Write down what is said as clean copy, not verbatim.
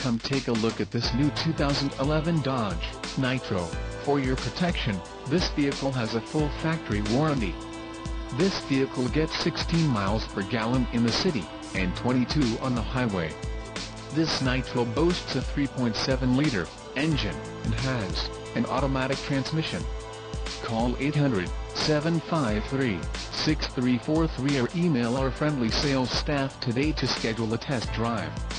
Come take a look at this new 2011 Dodge Nitro. For your protection, this vehicle has a full factory warranty. This vehicle gets 16 miles per gallon in the city, and 22 on the highway. This Nitro boasts a 3.7-liter engine, and has an automatic transmission. Call 800-753-6343 or email our friendly sales staff today to schedule a test drive.